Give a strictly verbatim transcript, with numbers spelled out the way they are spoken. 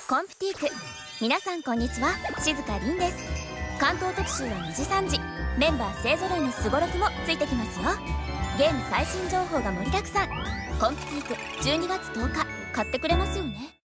コンプティーク。皆さんこんにちは、静香凛です。関東特集はにじさんじ、メンバー勢ぞろいのすごろくもついてきますよ。ゲーム最新情報が盛りだくさん。コンプティークじゅうにがつとおか買ってくれますよね。